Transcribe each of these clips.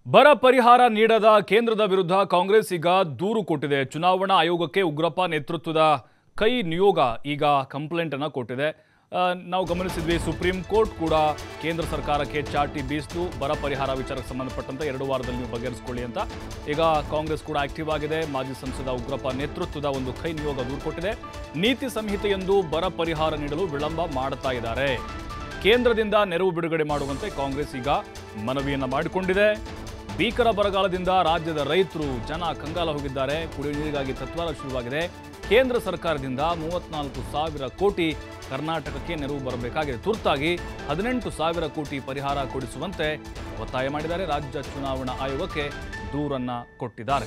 ಬರ ಪರಿಹಾರ ನೀಡದ ಕೇಂದ್ರದ ವಿರುದ್ಧ ಕಾಂಗ್ರೆಸ್ ಈಗ ದೂರು ಕೊಟ್ಟಿದೆ. ಚುನಾವಣಾ ಆಯೋಗಕ್ಕೆ ಉಗ್ರಪ್ಪ ನೇತೃತ್ವದ ಕೈ ನಿಯೋಗ ಈಗ ಕಂಪ್ಲೇಂಟ್ ಅನ್ನು ಕೊಟ್ಟಿದೆ. ನಾವು ಗಮನಿಸಿದ್ವಿ, ಸುಪ್ರೀಂ ಕೋರ್ಟ್ ಕೂಡ ಕೇಂದ್ರ ಸರ್ಕಾರಕ್ಕೆ ಚಾಟಿ ಬೀಸಿತು. ಬರ ಪರಿಹಾರ ವಿಚಾರಕ್ಕೆ ಸಂಬಂಧಪಟ್ಟಂತೆ 2 ವಾರದಲ್ಲಿ ನೀವು ಬಗೆಹರಿಸಿಕೊಳ್ಳಿ ಅಂತ. ಈಗ ಕಾಂಗ್ರೆಸ್ ಕೂಡ ಆಕ್ಟಿವ್ ಆಗಿದೆ. ಮಾಜಿ ಸಂಸದ ಉಗ್ರಪ್ಪ ನೇತೃತ್ವದ ಒಂದು ಕೈ ನಿಯೋಗ ದೂರು ಕೊಟ್ಟಿದೆ. ನೀತಿ ಸಂಹಿತೆಯೆಂದು ಬರ ಪರಿಹಾರ ನೀಡಲು ವಿಳಂಬ ಮಾಡ್ತಾ ಇದ್ದಾರೆ. ಕೇಂದ್ರದಿಂದ ನೆರವು ಬಿಡುಗಡೆ ಮಾಡುವಂತೆ ಕಾಂಗ್ರೆಸ್ ಈಗ ಮನವಿಯನ್ನ ಮಾಡಿಕೊಂಡಿದೆ. ಭೀಕರ ಬರಗಾಲದಿಂದ ರಾಜ್ಯದ ರೈತರು ಜನ ಕಂಗಾಲ ಹೋಗಿದ್ದಾರೆ. ಕುಡಿಯುವ ನೀರಿಗಾಗಿ ತತ್ವಾರ ಶುರುವಾಗಿದೆ. ಕೇಂದ್ರ ಸರ್ಕಾರದಿಂದ 34,000 ಕೋಟಿ ಕರ್ನಾಟಕಕ್ಕೆ ನೆರವು ಬರಬೇಕಾಗಿದೆ. ತುರ್ತಾಗಿ 18,000 ಕೋಟಿ ಪರಿಹಾರ ಕೊಡಿಸುವಂತೆ ಒತ್ತಾಯ ಮಾಡಿದ್ದಾರೆ. ರಾಜ್ಯ ಚುನಾವಣಾ ಆಯೋಗಕ್ಕೆ ದೂರನ್ನ ಕೊಟ್ಟಿದ್ದಾರೆ.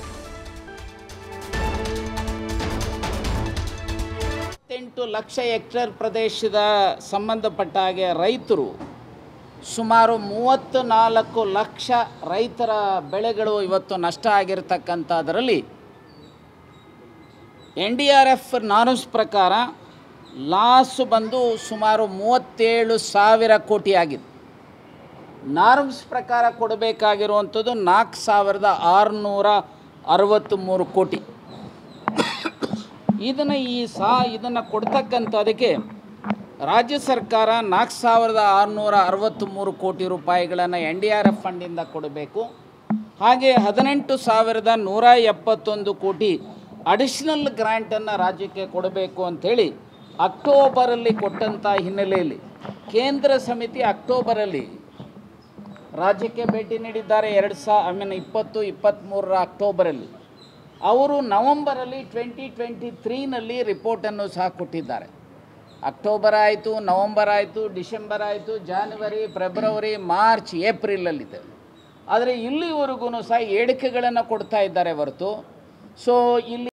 8 ಲಕ್ಷ ಹೆಕ್ಟೇರ್ ಪ್ರದೇಶದ ಸಂಬಂಧಪಟ್ಟ ಹಾಗೆ ರೈತರು ಸುಮಾರು 34 ಲಕ್ಷ ರೈತರ ಬೆಳೆಗಳು ಇವತ್ತು ನಷ್ಟ ಆಗಿರತಕ್ಕಂಥದ್ರಲ್ಲಿ NDRF ನಾರ್ಮ್ಸ್ ಪ್ರಕಾರ ಲಾಸ್ ಬಂದು ಸುಮಾರು 37,000 ಕೋಟಿ ಆಗಿದೆ. ನಾರ್ಮ್ಸ್ ಪ್ರಕಾರ ಕೊಡಬೇಕಾಗಿರುವಂಥದ್ದು 4,663 ಕೋಟಿ. ಇದನ್ನು ಕೊಡ್ತಕ್ಕಂಥದಕ್ಕೆ ರಾಜ್ಯ ಸರ್ಕಾರ 4,663 ಕೋಟಿ ರೂಪಾಯಿಗಳನ್ನು NDRF ಫಂಡಿಂದ ಕೊಡಬೇಕು. ಹಾಗೆ 18,171 ಕೋಟಿ ಅಡಿಷನಲ್ ಗ್ರ್ಯಾಂಟನ್ನು ರಾಜ್ಯಕ್ಕೆ ಕೊಡಬೇಕು ಅಂಥೇಳಿ ಅಕ್ಟೋಬರಲ್ಲಿ ಕೊಟ್ಟಂಥ ಹಿನ್ನೆಲೆಯಲ್ಲಿ ಕೇಂದ್ರ ಸಮಿತಿ ಅಕ್ಟೋಬರಲ್ಲಿ ರಾಜ್ಯಕ್ಕೆ ಭೇಟಿ ನೀಡಿದ್ದಾರೆ. 2023 ಅಕ್ಟೋಬರಲ್ಲಿ. ಅವರು ನವಂಬರಲ್ಲಿ 2023ನಲ್ಲಿ ರಿಪೋರ್ಟನ್ನು ಸಹ ಕೊಟ್ಟಿದ್ದಾರೆ. ಅಕ್ಟೋಬರ್ ಆಯಿತು, ನವಂಬರ್ ಆಯಿತು, ಡಿಸೆಂಬರ್ ಆಯಿತು, ಜಾನ್ವರಿ, ಫೆಬ್ರವರಿ, ಮಾರ್ಚ್, ಏಪ್ರಿಲಲ್ಲಿದೆ. ಆದರೆ ಇಲ್ಲಿವರೆಗೂ ಸಹ ಹೇಳಿಕೆಗಳನ್ನು ಕೊಡ್ತಾ ಇದ್ದಾರೆ ಹೊರತು ಇಲ್ಲಿ